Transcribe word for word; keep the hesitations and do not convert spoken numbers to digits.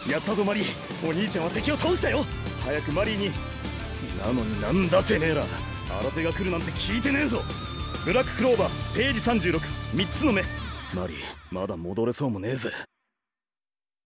やったぞマリー、お兄ちゃんは敵を倒したよ。早くマリーに。なのになんだてめえら、新手が来るなんて聞いてねえぞ。ブラッククローバーページさんじゅうろく、みっつの目。マリーまだ戻れそうもねえぜ。